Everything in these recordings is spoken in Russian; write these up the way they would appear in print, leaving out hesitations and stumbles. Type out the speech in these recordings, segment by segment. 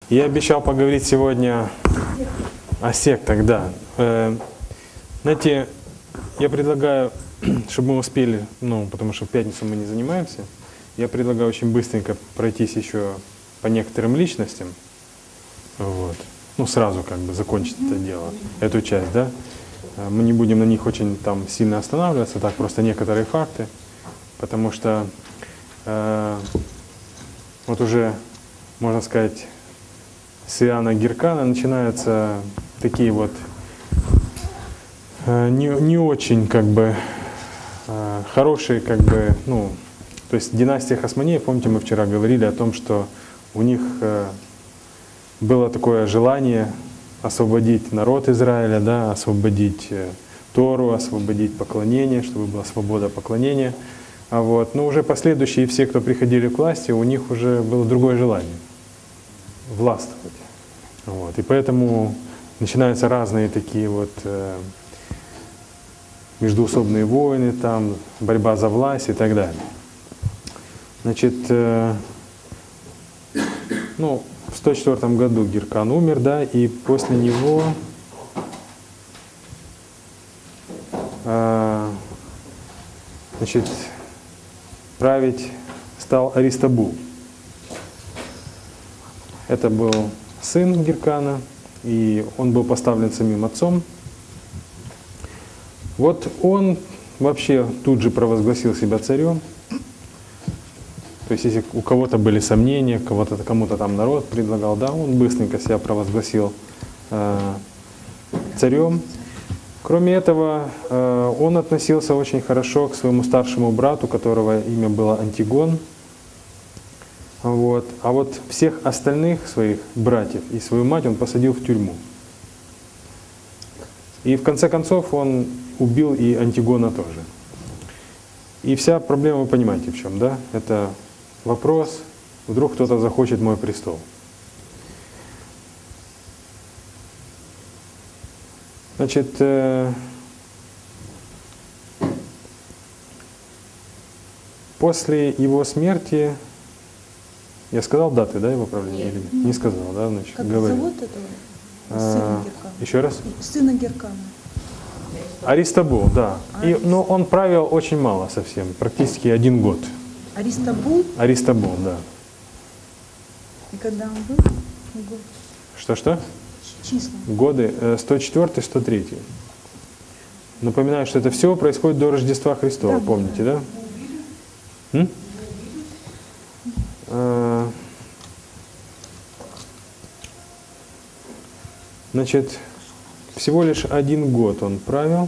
Я обещал поговорить сегодня о сектах, да. Знаете, я предлагаю, чтобы мы успели, потому что в пятницу мы не занимаемся, я предлагаю очень быстренько пройтись еще по некоторым личностям. Вот. Сразу как бы закончить это дело, эту часть, да. Мы не будем на них очень там сильно останавливаться, так просто некоторые факты, потому что вот уже, можно сказать, с Иоанна Гиркана начинаются такие вот не очень как бы хорошие как бы, то есть династия Хасмонеев, помните, мы вчера говорили о том, что у них было такое желание освободить народ Израиля, да, освободить Тору, освободить поклонение, чтобы была свобода поклонения. Но уже последующие все, кто приходили к власти, у них уже было другое желание — властвовать. И поэтому начинаются разные такие вот междоусобные войны, там, борьба за власть и так далее. Значит, в 104 году Гиркан умер, да, и после него править стал Аристобул. Это был сын Гиркана, и он был поставлен самим отцом. Вот он вообще тут же провозгласил себя царем. То есть если у кого-то были сомнения, кому-то там народ предлагал, да, он быстренько себя провозгласил царем. Кроме этого, он относился очень хорошо к своему старшему брату, которого имя было Антигон. А вот всех остальных своих братьев и свою мать он посадил в тюрьму. И в конце концов он убил и Антигона тоже. И вся проблема, вы понимаете, в чем, да? Это вопрос, вдруг кто-то захочет мой престол. Значит, после его смерти, я сказал даты, да, его правления? Или не сказал, да? Значит, как говорю. зовут этого сына Гиркана? Еще раз? Сына Гиркана. Аристобул, да. Но он правил очень мало совсем, практически 1 год. Аристобул? Аристобул, да. И когда он был? Год. Что? Числа. Годы 104-103. Напоминаю, что это все происходит до Рождества Христова, Да, помните, да? Значит, всего лишь 1 год он правил.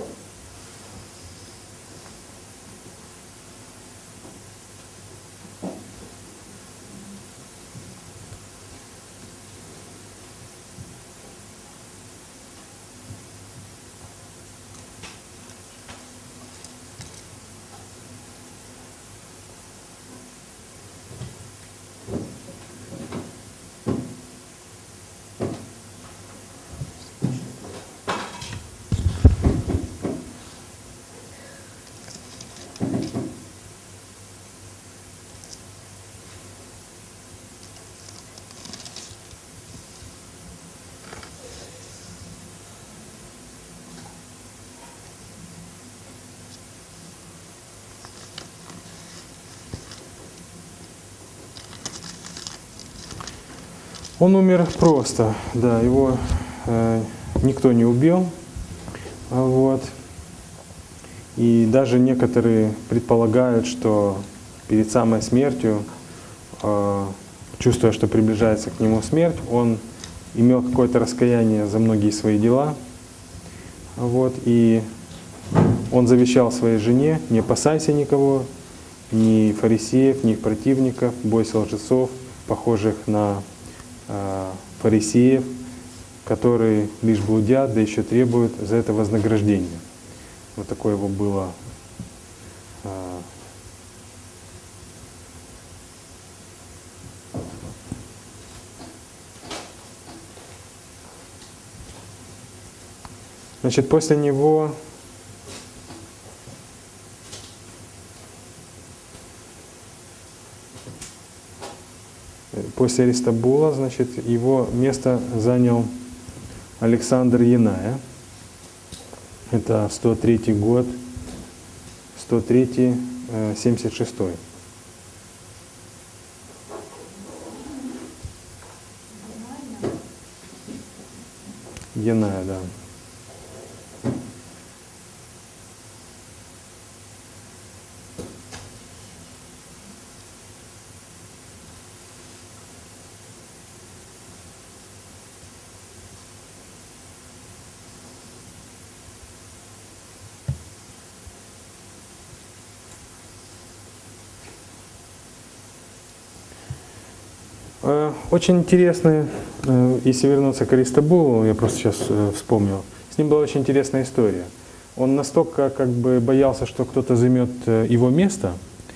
Он умер просто, да, его никто не убил, И даже некоторые предполагают, что перед самой смертью, чувствуя, что приближается к нему смерть, он имел какое-то раскаяние за многие свои дела, И он завещал своей жене: не опасайся никого, ни фарисеев, ни их противников, бойся лжецов, похожих на фарисеев, которые лишь блудят, да еще требуют за это вознаграждение. Вот такое его было Значит, после него после Аристобула, значит, его место занял Александр Яная. Это 103 год, 103-76. Яная, да. Очень интересный, если вернуться к Аристобулу, я просто сейчас вспомнил, с ним была очень интересная история. Он настолько как бы боялся, что кто-то займет его место.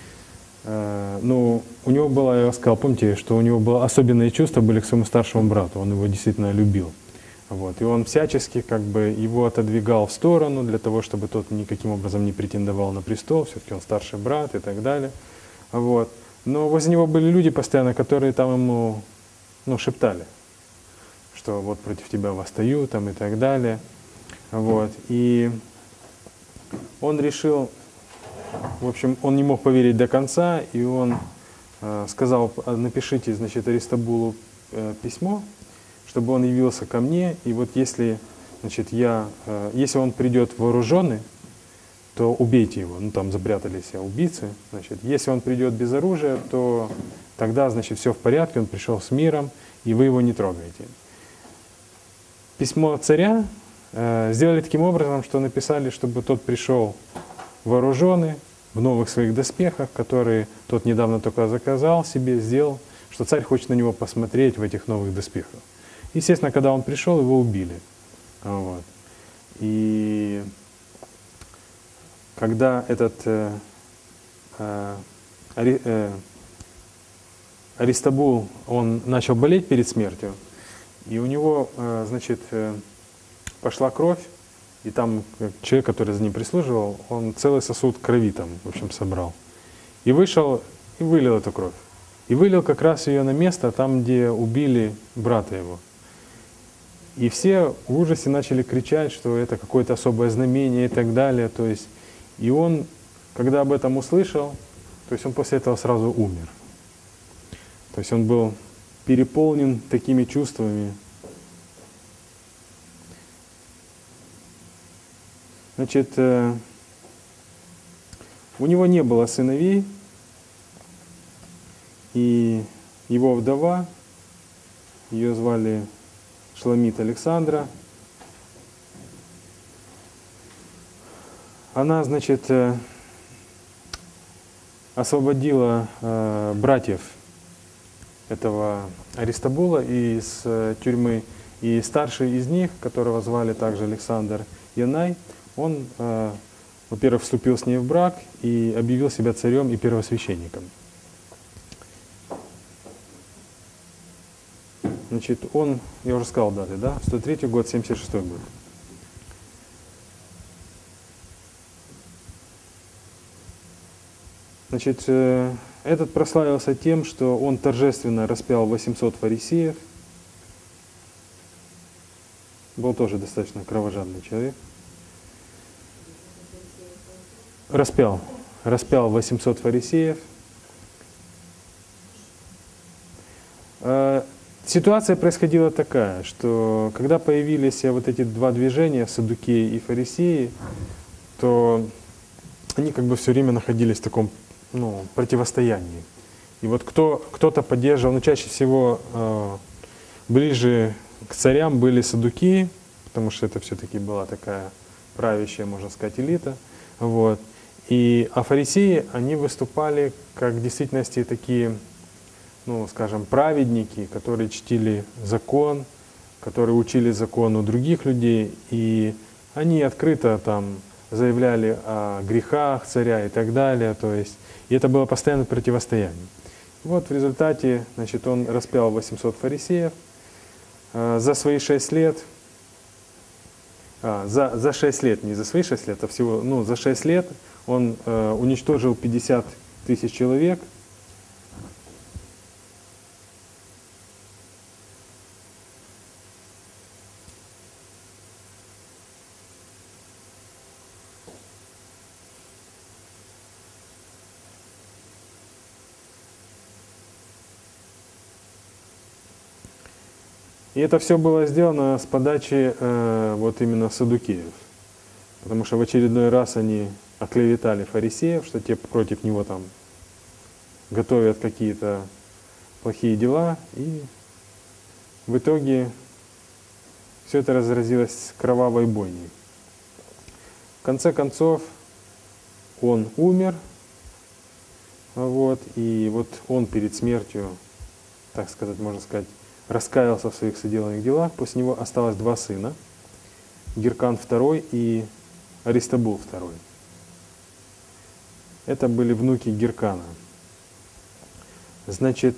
Ну, у него было, я сказал, помните, что у него было особенные чувства были к своему старшему брату, он его действительно любил. Вот. И он всячески как бы его отодвигал в сторону для того, чтобы тот никаким образом не претендовал на престол, все-таки он старший брат и так далее. Вот. Но возле него были люди постоянно, которые там ему, ну, шептали, что вот против тебя восстаю там и так далее. Вот. И он решил, в общем, он не мог поверить до конца, и он сказал: напишите, значит, Аристобулу письмо, чтобы он явился ко мне, и вот если, значит, если он придет вооруженный, то убейте его. Ну, там запрятались убийцы. Значит, если он придет без оружия, то тогда, значит, все в порядке, он пришел с миром, и вы его не трогаете. Письмо царя сделали таким образом, что написали, чтобы тот пришел вооруженный, в новых своих доспехах, которые тот недавно только заказал себе, сделал, что царь хочет на него посмотреть в этих новых доспехах. Естественно, когда он пришел, его убили. Вот. И когда этот Аристобул, он начал болеть перед смертью, и у него, значит, пошла кровь, и там человек, который за ним прислуживал, он целый сосуд крови там, в общем, собрал. И вышел, и вылил эту кровь. И вылил как раз ее на место, там, где убили брата его. И все в ужасе начали кричать, что это какое-то особое знамение и так далее. То есть, и он, когда об этом услышал, то есть он после этого сразу умер. То есть он был переполнен такими чувствами. Значит, у него не было сыновей, и его вдова, ее звали Шламит Александра, она, значит, освободила братьев этого Аристобула из тюрьмы, и старший из них, которого звали также Александр Янай, он, во-первых, вступил с ней в брак и объявил себя царем и первосвященником. Значит, он, я уже сказал даты, да, 103 год, 76 год. Значит, этот прославился тем, что он торжественно распял 800 фарисеев. Был тоже достаточно кровожадный человек. Распял 800 фарисеев. Ситуация происходила такая, что когда появились вот эти два движения, саддукеи и фарисеи, то они как бы все время находились в таком, ну, противостоянии. И вот кто-то поддерживал, но чаще всего ближе к царям были саддукеи, потому что это все-таки была такая правящая, можно сказать, элита. Вот. А фарисеи, они выступали как в действительности такие, ну, скажем, праведники, которые чтили закон, которые учили закон у других людей, и они открыто там заявляли о грехах царя и так далее, то есть, и это было постоянное противостояние. Вот в результате, значит, он распял 800 фарисеев. За свои 6 лет, за 6 лет, не за свои 6 лет, а всего, ну, за 6 лет он уничтожил 50 тысяч человек. И это все было сделано с подачи вот именно саддукеев. Потому что в очередной раз они оклеветали фарисеев, что те против него там готовят какие-то плохие дела. И в итоге все это разразилось кровавой бойней. В конце концов, он умер, вот, и вот он перед смертью, так сказать, можно сказать, раскаялся в своих соделанных делах. После него осталось два сына, Гиркан II и Аристобул II. Это были внуки Гиркана. Значит,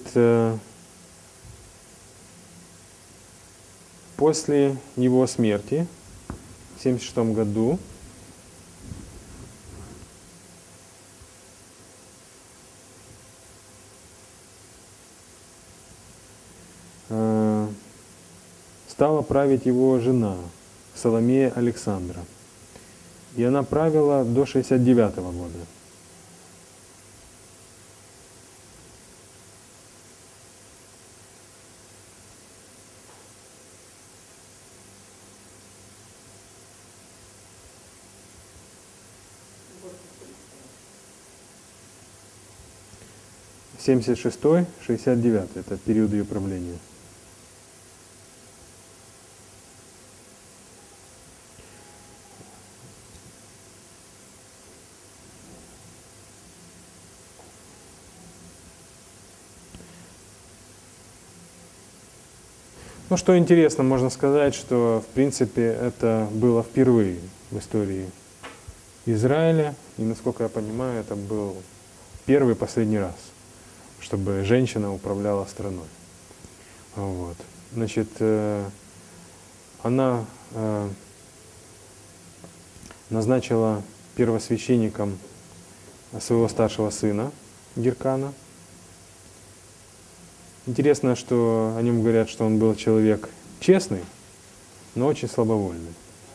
после его смерти в 1976 году стала править его жена Соломея Александра. И она правила до 1969 года. С 76-69 это период ее правления. Ну, что интересно, можно сказать, что, в принципе, это было впервые в истории Израиля, и, насколько я понимаю, это был первый и последний раз, чтобы женщина управляла страной. Вот. Значит, она назначила первосвященником своего старшего сына Гиркана. Интересно, что о нем говорят, что он был человек честный, но очень слабовольный.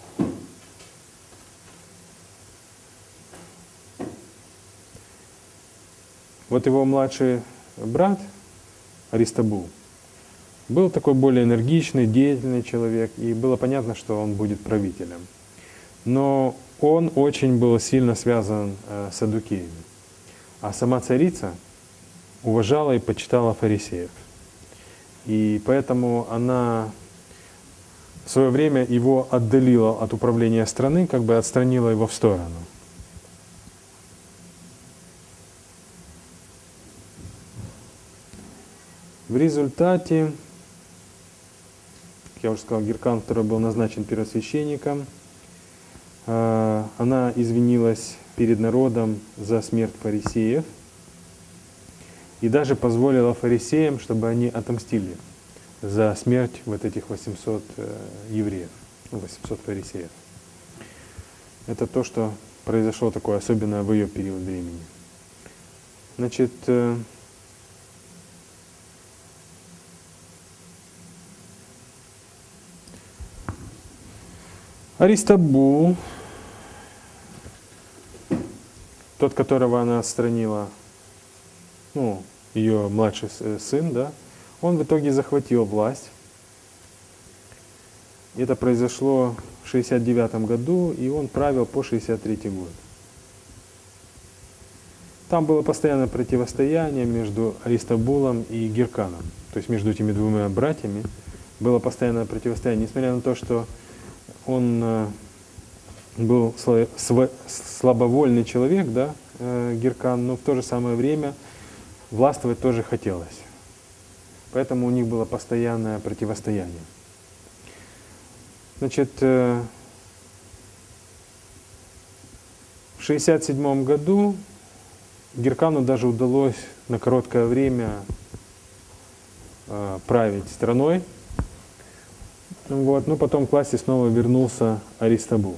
Вот его младший брат Аристобул был такой более энергичный, деятельный человек, и было понятно, что он будет правителем. Но он очень был сильно связан с саддукеями. А сама царица уважала и почитала фарисеев. И поэтому она в свое время его отдалила от управления страны, как бы отстранила его в сторону. В результате, как я уже сказал, Гиркан II был назначен первосвященником. Она извинилась перед народом за смерть фарисеев и даже позволила фарисеям, чтобы они отомстили за смерть вот этих 800 евреев, 800 фарисеев. Это то, что произошло такое особенное в ее период времени. Значит, Аристобул, тот, которого она отстранила, ну, ее младший сын, да, он в итоге захватил власть. Это произошло в 1969 году, и он правил по 1963 год. Там было постоянное противостояние между Аристобулом и Гирканом. То есть между этими двумя братьями было постоянное противостояние, несмотря на то, что он был слабовольный человек, да, Гиркан, но в то же самое время властвовать тоже хотелось. Поэтому у них было постоянное противостояние. Значит, в 1967 году Гиркану даже удалось на короткое время править страной. Вот, но потом к власти снова вернулся Аристобул.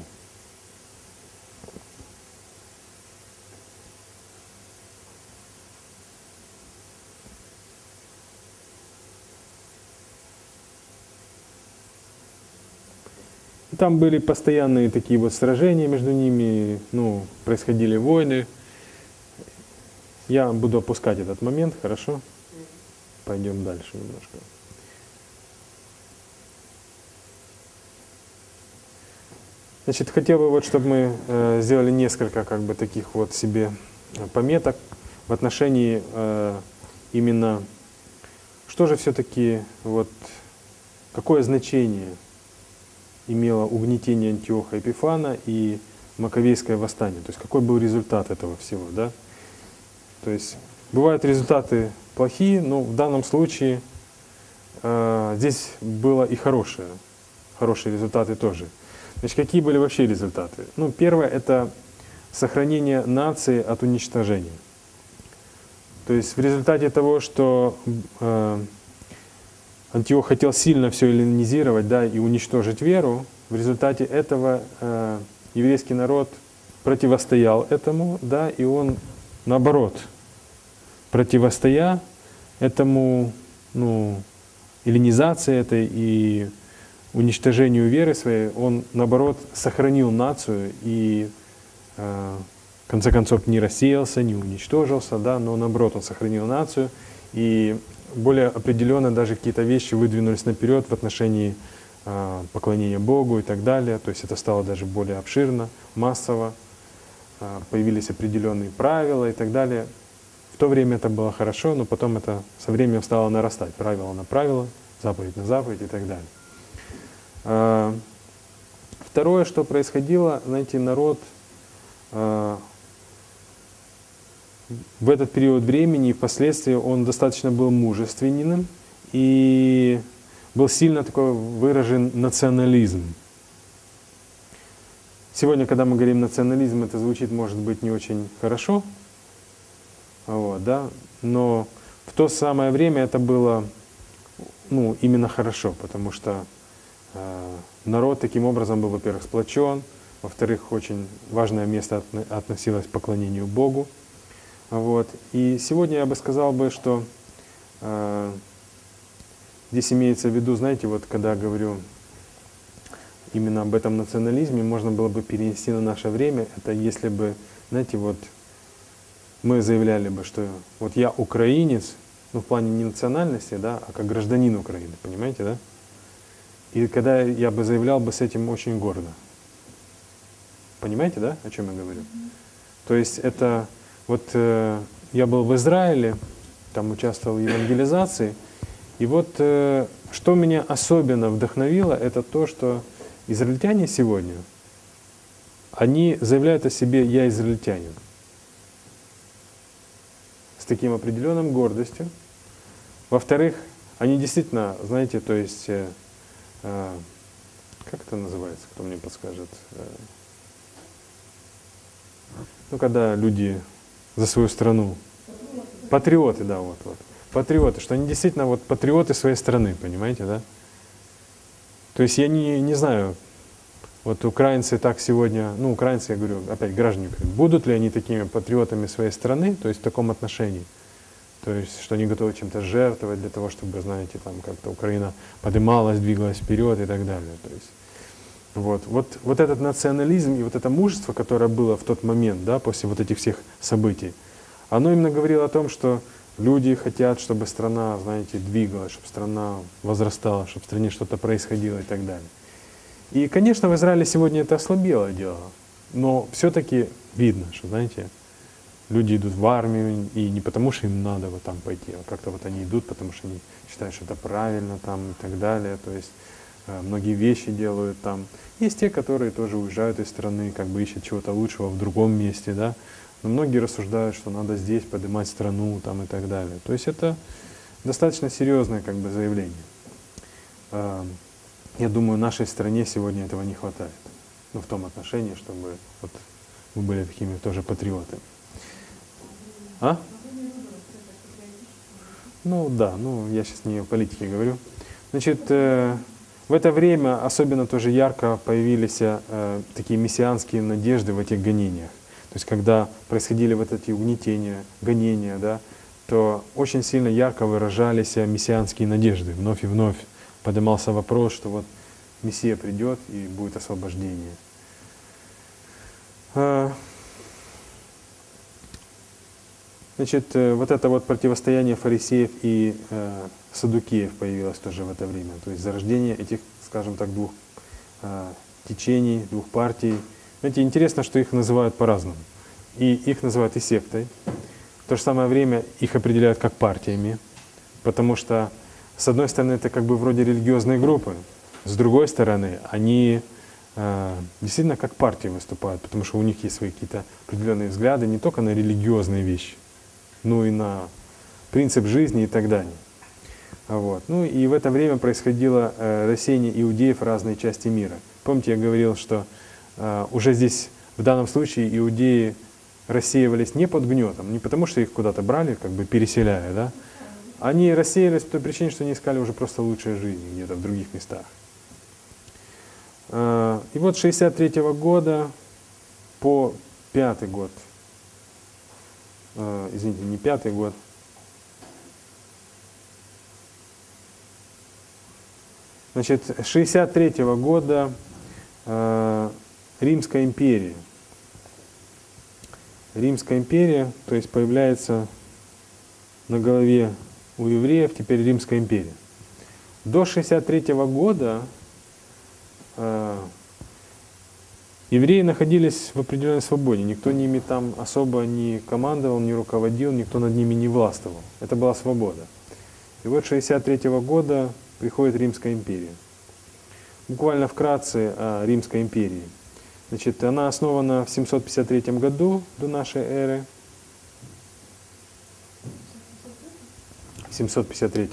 Там были постоянные такие вот сражения между ними, ну, происходили войны. Я буду опускать этот момент, хорошо? Пойдем дальше немножко. Значит, хотел бы вот, чтобы мы сделали несколько как бы таких вот себе пометок в отношении именно, что же все-таки, вот, какое значение имело угнетение Антиоха Эпифана и Маковейское восстание, то есть какой был результат этого всего, да? То есть бывают результаты плохие, но в данном случае здесь было и хорошие результаты тоже. Значит, какие были вообще результаты? Ну, первое — это сохранение нации от уничтожения. То есть в результате того, что Антиох хотел сильно все эллинизировать, да, и уничтожить веру, в результате этого еврейский народ противостоял этому, да, и он, наоборот, противостоя этому, ну, эллинизации этой и уничтожению веры своей, он, наоборот, сохранил нацию и, в конце концов, не рассеялся, не уничтожился, да, но, наоборот, он сохранил нацию, и более определенно даже какие-то вещи выдвинулись наперед в отношении поклонения Богу и так далее, то есть это стало даже более обширно, массово, появились определенные правила и так далее. В то время это было хорошо, но потом это со временем стало нарастать, правило на правило, заповедь на заповедь и так далее. Второе, что происходило, знаете, народ в этот период времени и впоследствии он достаточно был мужественным и был сильно такой выражен национализм. Сегодня, когда мы говорим национализм, это звучит, может быть, не очень хорошо, вот, да? Но в то самое время это было, ну, именно хорошо, потому что народ таким образом был, во-первых, сплочен, во-вторых, очень важное место относилось к поклонению Богу. Вот. И сегодня я бы сказал, что здесь имеется в виду, знаете, вот когда говорю именно об этом национализме, можно было бы перенести на наше время, это если бы, знаете, вот мы заявляли бы, что вот я украинец, ну в плане не национальности, да, а как гражданин Украины, понимаете, да? И когда я бы заявлял бы с этим очень гордо. Понимаете, да, о чем я говорю? То есть это, вот я был в Израиле, там участвовал в евангелизации, и вот что меня особенно вдохновило, это то, что израильтяне сегодня, они заявляют о себе «я израильтянин». С таким определенным гордостью. Во-вторых, они действительно, знаете, то есть, как это называется, кто мне подскажет? Ну, когда люди за свою страну, патриоты, да, вот. Патриоты, что они действительно вот патриоты своей страны, понимаете, да? То есть я не знаю, вот украинцы так сегодня, ну, украинцы, я говорю, опять граждане Украины, будут ли они такими патриотами своей страны, то есть в таком отношении? То есть, что они готовы чем-то жертвовать для того, чтобы, знаете, там как-то Украина поднималась, двигалась вперед и так далее. То есть, вот этот национализм и вот это мужество, которое было в тот момент, да, после вот этих всех событий, оно именно говорило о том, что люди хотят, чтобы страна, знаете, двигалась, чтобы страна возрастала, чтобы в стране что-то происходило и так далее. И, конечно, в Израиле сегодня это ослабело дело, но все-таки видно, что, знаете, люди идут в армию, и не потому, что им надо вот там пойти, а как-то вот они идут, потому что они считают, что это правильно там и так далее. То есть многие вещи делают там. Есть те, которые тоже уезжают из страны, как бы ищут чего-то лучшего в другом месте, да. Но многие рассуждают, что надо здесь поднимать страну там и так далее. То есть это достаточно серьезное как бы заявление. Я думаю, нашей стране сегодня этого не хватает. Ну, в том отношении, чтобы вот мы были такими тоже патриотами. А? Ну да, ну я сейчас не о политике говорю. Значит, в это время особенно тоже ярко появились такие мессианские надежды в этих гонениях. То есть когда происходили вот эти угнетения, гонения, да, то очень сильно ярко выражались мессианские надежды. Вновь и вновь поднимался вопрос, что вот Мессия придет и будет освобождение. Значит, вот это вот противостояние фарисеев и саддукеев появилось тоже в это время. То есть зарождение этих, скажем так, двух течений, двух партий. Знаете, интересно, что их называют по-разному. И их называют и сектой. В то же самое время их определяют как партиями, потому что, с одной стороны, это как бы вроде религиозные группы, с другой стороны, они действительно как партии выступают, потому что у них есть свои какие-то определенные взгляды не только на религиозные вещи, но и на принцип жизни и так далее. Вот. Ну и в это время происходило рассеяние иудеев в разные части мира. Помните, я говорил, что уже здесь, в данном случае, иудеи рассеивались не под гнетом, не потому что их куда-то брали, как бы переселяя, да? Они рассеялись по той причине, что они искали уже просто лучшей жизни где-то в других местах. И вот с 63-го года по 5-й год, извините, не 5-й год, значит, с 63-го года Римская империя. Римская империя, то есть появляется на голове у евреев теперь Римская империя. До 63-го года евреи находились в определенной свободе. Никто ими там особо не командовал, не руководил, никто над ними не властвовал. Это была свобода. И вот с 63-го года приходит Римская империя. Буквально вкратце о Римской империи. Значит, она основана в 753 году до нашей эры. В 753.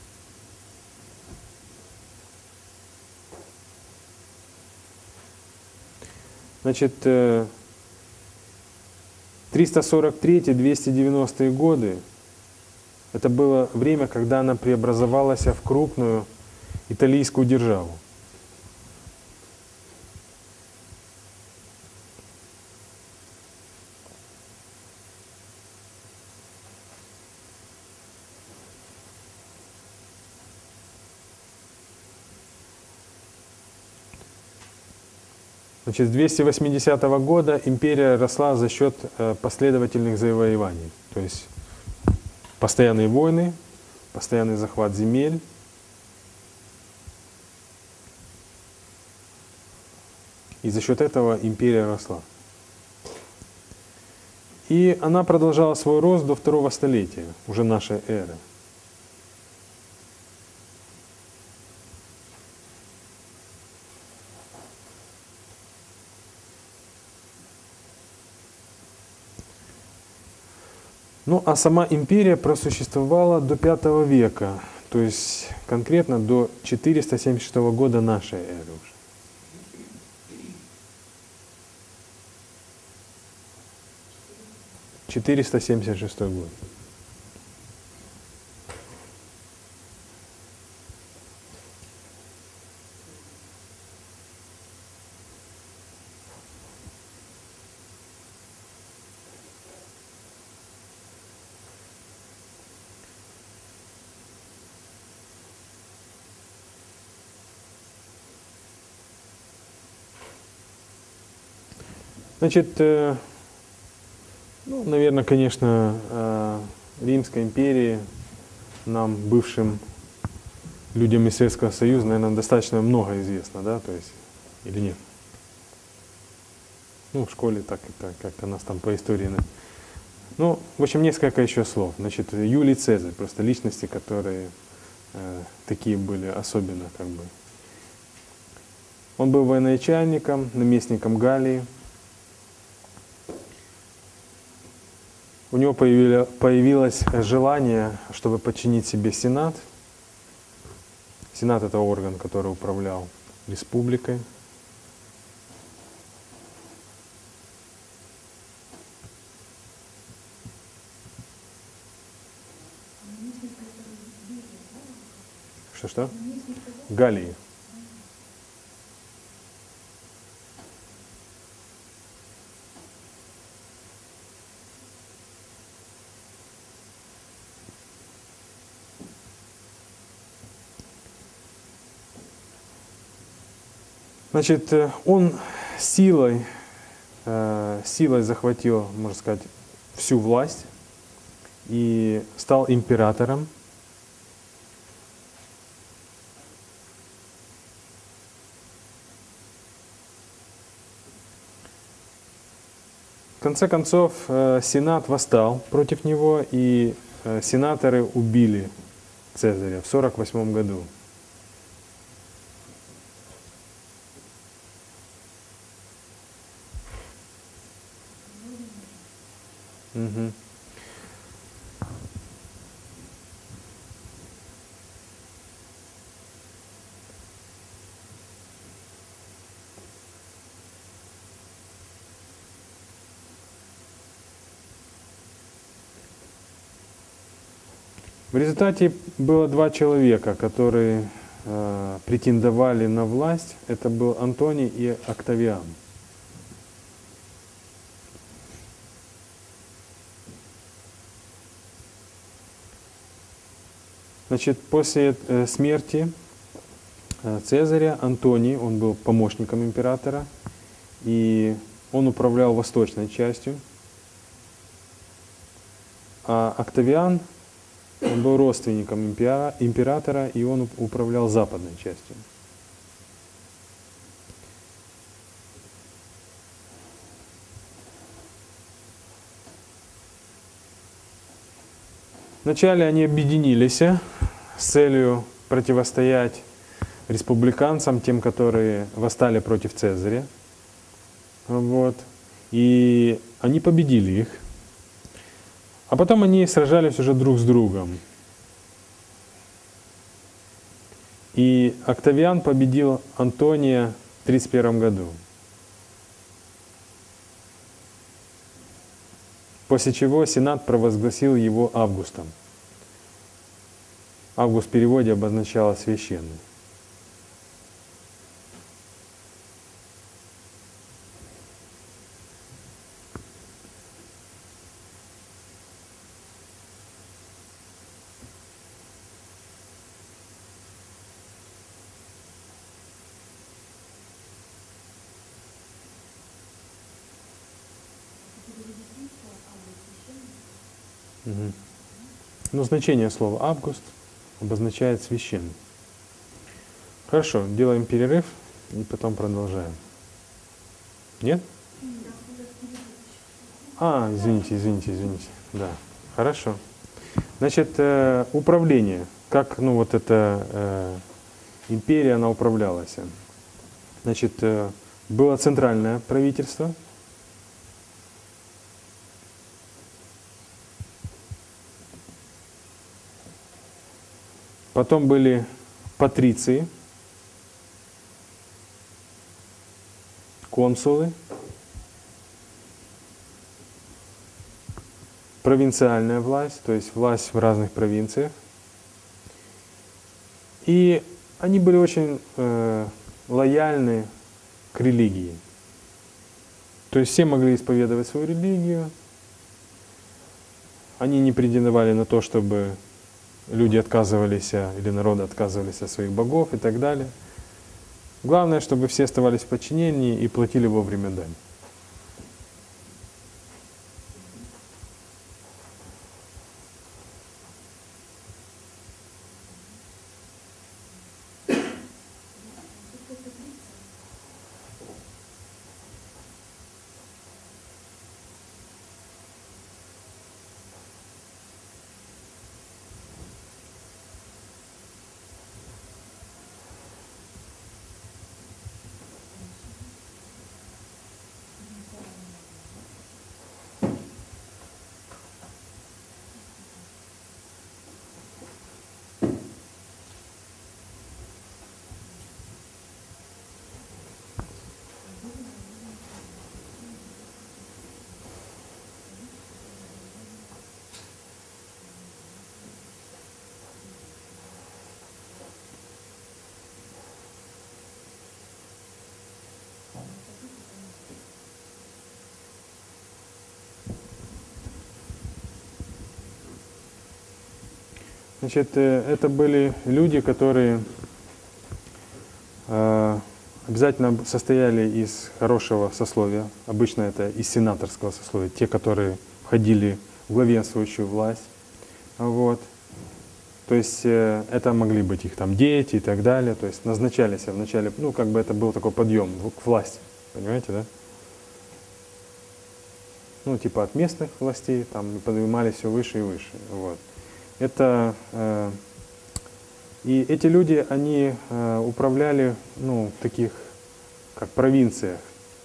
Значит, 343-290 годы — это было время, когда она преобразовалась в крупную италийскую державу. Значит, с 280 года империя росла за счет последовательных завоеваний. То есть постоянные войны, постоянный захват земель. И за счет этого империя росла. И она продолжала свой рост до 2-го столетия, уже нашей эры. Ну, а сама империя просуществовала до 5 века, то есть конкретно до 476 года нашей эры уже. — 476 год. Значит, ну, наверное, конечно, о Римской империи нам, бывшим людям из Советского Союза, наверное, достаточно много известно, да, то есть, или нет? Ну, в школе так это как-то нас там по истории. Ну, в общем, несколько еще слов. Значит, Юлий Цезарь, просто личности, которые такие были особенно, как бы. Он был военачальником, наместником Галлии. У него появилось желание, чтобы подчинить себе Сенат. Сенат — это орган, который управлял республикой. Что? Галлии. Значит, он силой захватил, можно сказать, всю власть и стал императором. конце концов, Сенат восстал против него, и сенаторы убили Цезаря в 48 году. Угу. В результате было два человека, которые претендовали на власть. Это был Антоний и Октавиан. Значит, после смерти Цезаря Антоний, он был помощником императора, и он управлял восточной частью. А Октавиан, он был родственником императора, и он управлял западной частью. Вначале они объединились с целью противостоять республиканцам, тем, которые восстали против Цезаря. Вот. И они победили их. А потом они сражались уже друг с другом. И Октавиан победил Антония в 31 году. После чего Сенат провозгласил его Августом. Август в переводе обозначало священный. Угу. Но значение слова «август» обозначает священный. Хорошо, делаем перерыв и потом продолжаем. Нет? Извините. Да, хорошо. Значит, управление. Как вот эта империя, она управлялась. Значит, было центральное правительство. Потом были патриции, консулы, провинциальная власть, то есть власть в разных провинциях. И они были очень лояльны к религии. То есть все могли исповедовать свою религию. Они не претендовали на то, чтобы люди отказывались, или народы отказывались от своих богов и так далее. Главное, чтобы все оставались в подчинении и платили вовремя дань. Значит, это были люди, которые обязательно состояли из хорошего сословия. Обычно это из сенаторского сословия, те, которые входили в главенствующую власть. Вот. То есть это могли быть их там дети и так далее. То есть назначались вначале, это был такой подъем к власти. Понимаете, да? ну, типа от местных властей, там поднимались все выше и выше. Вот. Это, и эти люди, они управляли, ну, в таких, как провинциях.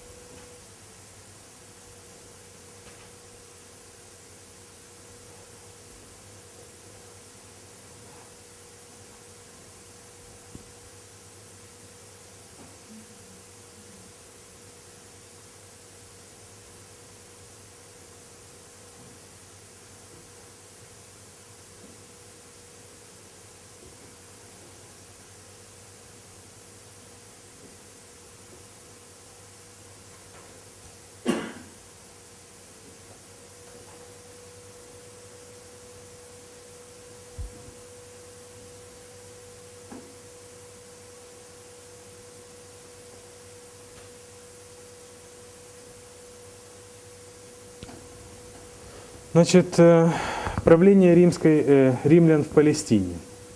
Значит, правление римлян в Палестине.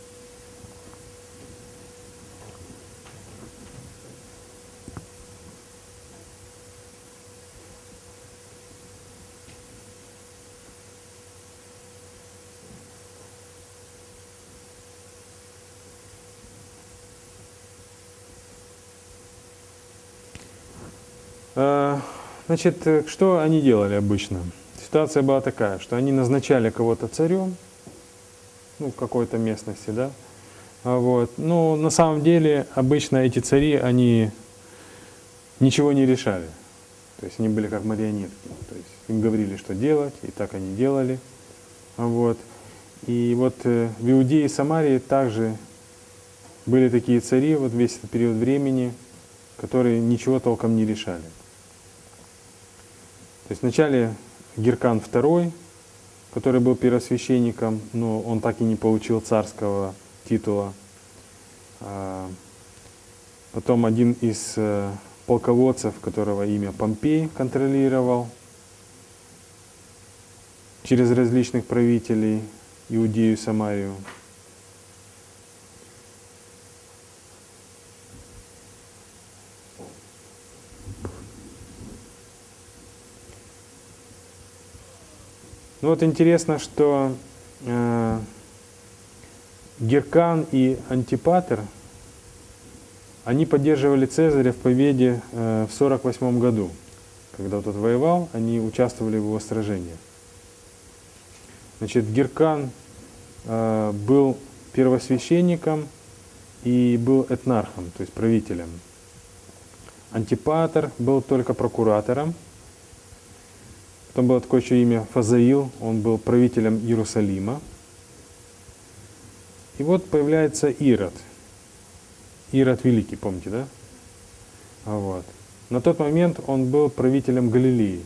Значит, что они делали обычно? Ситуация была такая, что они назначали кого-то царем, ну, в какой-то местности, да, вот. Но на самом деле обычно эти цари, они ничего не решали, то есть они были как марионетки, то есть им говорили, что делать, и так они делали, вот. И вот в Иудее и Самарии также были такие цари, вот весь этот период времени, которые ничего толком не решали. То есть вначале Гиркан II, который был первосвященником, но он так и не получил царского титула. Потом один из полководцев, которого имя Помпей, контролировал через различных правителей Иудею и Самарию. Ну вот интересно, что Гиркан и Антипатр, они поддерживали Цезаря в победе в 48 году. Когда тот воевал, они участвовали в его сражениях. Значит, Гиркан был первосвященником и был этнархом, то есть правителем. Антипатр был только прокуратором. Потом было такое еще имя Фазаил, он был правителем Иерусалима. И вот появляется Ирод. Ирод Великий, помните, да? Вот. На тот момент он был правителем Галилеи.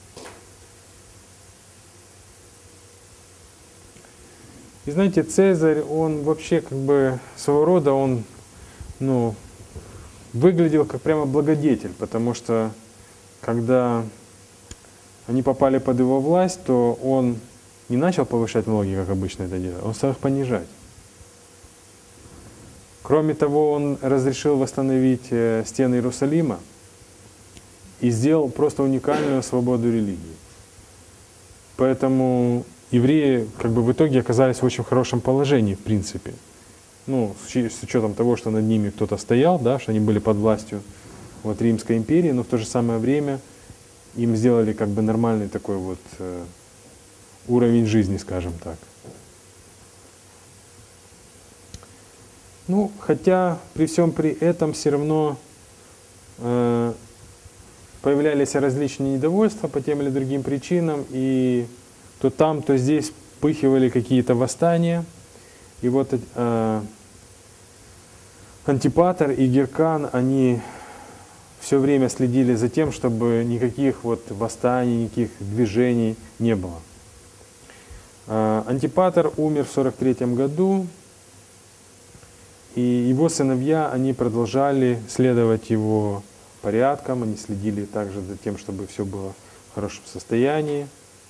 И знаете, Цезарь, он вообще как бы своего рода, он, ну, выглядел как прямо благодетель, потому что когда они попали под его власть, то он не начал повышать налоги, как обычно это делает, он стал их понижать. Кроме того, он разрешил восстановить стены Иерусалима и сделал просто уникальную свободу религии. Поэтому евреи как бы в итоге оказались в очень хорошем положении, в принципе. Ну, с учетом того, что над ними кто-то стоял, да, что они были под властью вот, Римской империи, но в то же самое время им сделали как бы нормальный такой вот уровень жизни, скажем так. Ну, хотя при всем при этом все равно появлялись различные недовольства по тем или другим причинам, и то там, то здесь вспыхивали какие-то восстания. И вот Антипатр и Гиркан, они все время следили за тем, чтобы никаких вот восстаний, никаких движений не было. Антипатр умер в 43 году, и его сыновья, они продолжали следовать его порядкам, они следили также за тем, чтобы все было в хорошем состоянии.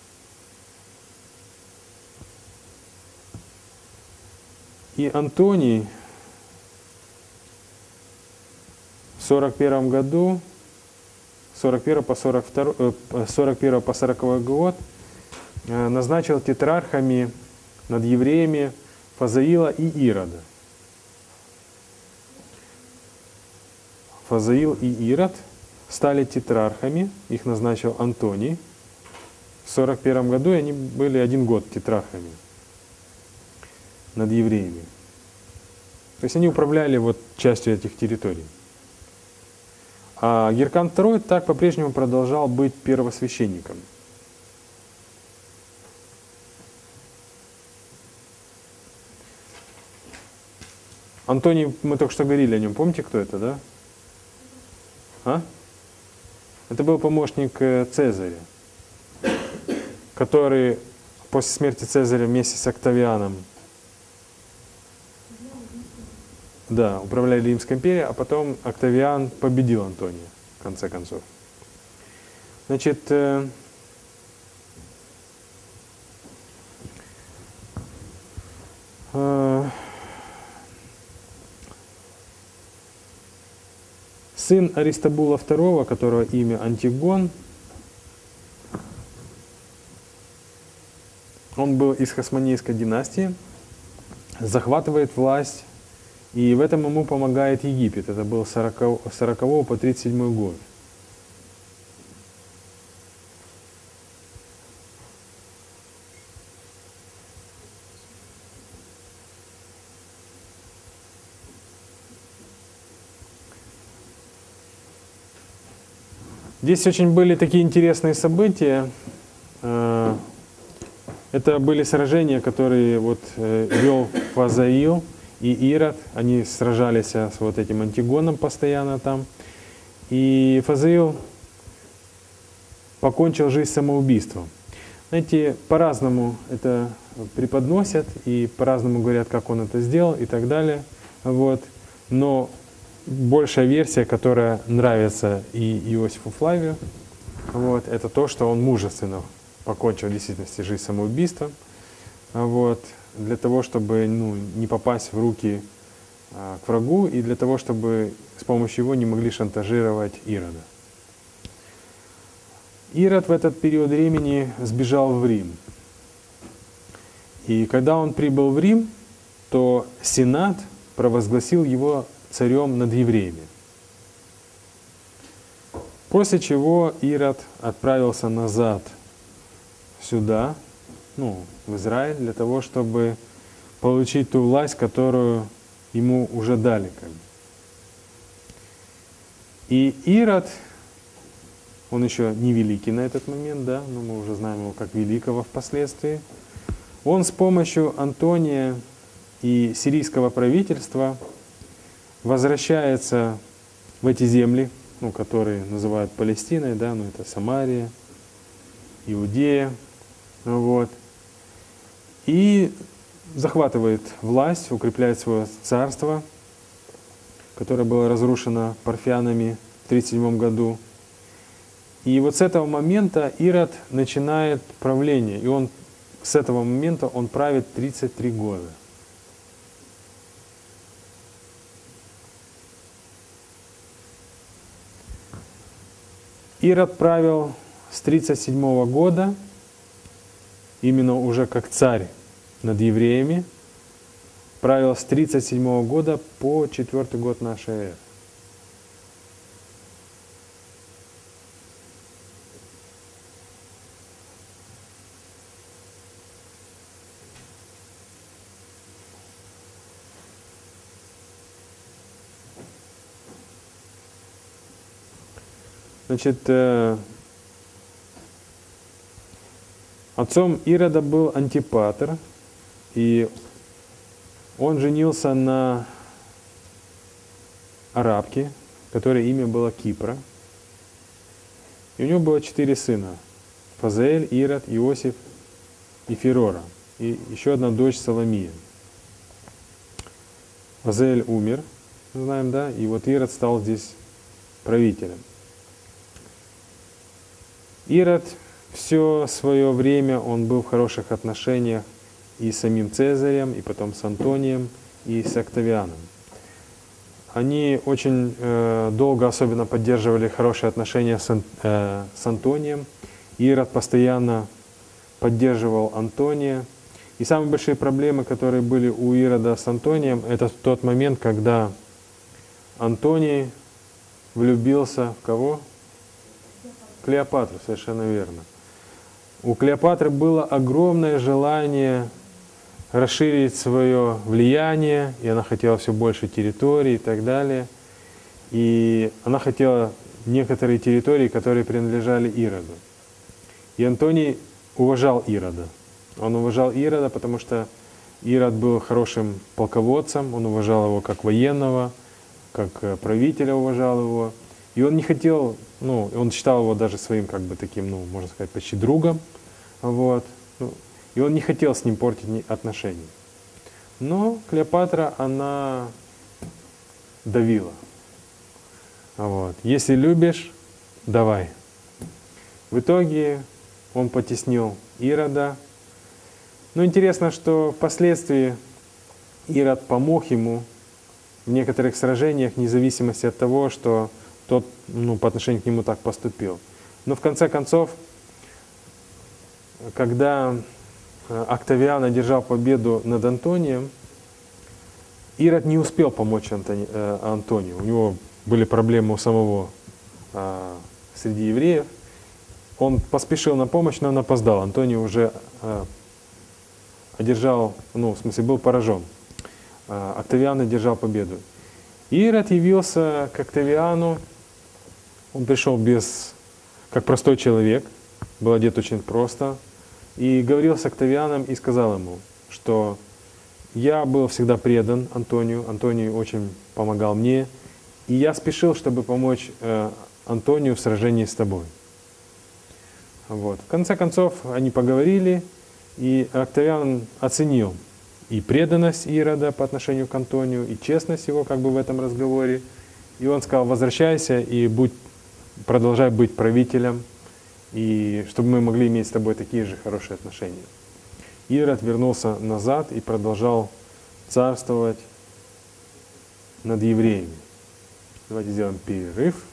И Антоний в 41 году 41 по 40 год, назначил тетрархами над евреями Фазаила и Ирода. Фазаил и Ирод стали тетрархами, их назначил Антоний в 41 году, и они были 1 год тетрархами над евреями. То есть они управляли вот частью этих территорий. А Геркан II так по-прежнему продолжал быть первосвященником. Антоний, мы только что говорили о нем, помните, кто это, да? А? Это был помощник Цезаря, который после смерти Цезаря вместе с Октавианом, да, управляли Римской империей, а потом Октавиан победил Антония, в конце концов. Значит, сын Аристобула II, которого имя Антигон, он был из Хасмонейской династии, захватывает власть, и в этом ему помогает Египет. Это был с 40 по 37 год. Здесь очень были такие интересные события. Это были сражения, которые вот вел Фазаил и Ирод. Они сражались с вот этим Антигоном постоянно там. И Фазаил покончил жизнь самоубийством. Знаете, по-разному это преподносят и по-разному говорят, как он это сделал и так далее. Вот. Но большая версия, которая нравится и Иосифу Флавию, вот, это то, что он мужественно покончил в действительности жизнь самоубийством, вот, для того, чтобы не попасть в руки к врагу и для того, чтобы с помощью его не могли шантажировать Ирода. Ирод в этот период времени сбежал в Рим. И когда он прибыл в Рим, то Сенат провозгласил его царем над евреями. После чего Ирод отправился назад сюда, в Израиль, для того, чтобы получить ту власть, которую ему уже дали. И Ирод, он еще не великий на этот момент, да, но мы уже знаем его как великого впоследствии, он с помощью Антония и сирийского правительства возвращается в эти земли, которые называют Палестиной, да, это Самария, Иудея, вот, и захватывает власть, укрепляет свое царство, которое было разрушено парфянами в 37 году. И вот с этого момента Ирод начинает правление, и с этого момента он правит 33 года. Ирод правил с 37 года, именно уже как царь над евреями, правил с 37 года по 4 год нашей эры. Значит, отцом Ирода был Антипатр, и он женился на арабке, которой имя было Кипра. И у него было 4 сына: Фазаэль, Ирод, Иосиф и Ферора, и еще одна дочь Соломия. Фазаэль умер, мы знаем, да, и вот Ирод стал здесь правителем. Ирод все свое время он был в хороших отношениях и с самим Цезарем, и потом с Антонием, и с Октавианом. Они очень долго особенно поддерживали хорошие отношения с Антонием. Ирод постоянно поддерживал Антония. И самые большие проблемы, которые были у Ирода с Антонием, это тот момент, когда Антоний влюбился в кого? Клеопатру, совершенно верно. У Клеопатры было огромное желание расширить свое влияние, и она хотела все больше территорий и так далее. И она хотела некоторые территории, которые принадлежали Ироду. И Антоний уважал Ирода. Он уважал Ирода, потому что Ирод был хорошим полководцем, он уважал его как военного, как правителя уважал его. И он не хотел, он считал его даже своим, как бы таким, можно сказать, почти другом. Вот. И он не хотел с ним портить отношения. Но Клеопатра, она давила. Вот. Если любишь, давай. В итоге он потеснил Ирода. Но интересно, что впоследствии Ирод помог ему в некоторых сражениях, вне зависимости от того, что тот по отношению к нему так поступил. Но в конце концов, когда Октавиан одержал победу над Антонием, Ирод не успел помочь Антонию. У него были проблемы у самого среди евреев. Он поспешил на помощь, но он опоздал. Антоний уже одержал, в смысле был поражен. Октавиан одержал победу. Ирод явился к Октавиану. Он пришел как простой человек, был одет очень просто. И говорил с Октавианом и сказал ему, что я был всегда предан Антонию, Антоний очень помогал мне, и я спешил, чтобы помочь Антонию в сражении с тобой. Вот. В конце концов, они поговорили, и Октавиан оценил и преданность Ирода по отношению к Антонию, и честность его как бы в этом разговоре. И он сказал: возвращайся и продолжай быть правителем, и чтобы мы могли иметь с тобой такие же хорошие отношения. Ирод вернулся назад и продолжал царствовать над евреями. Давайте сделаем перерыв.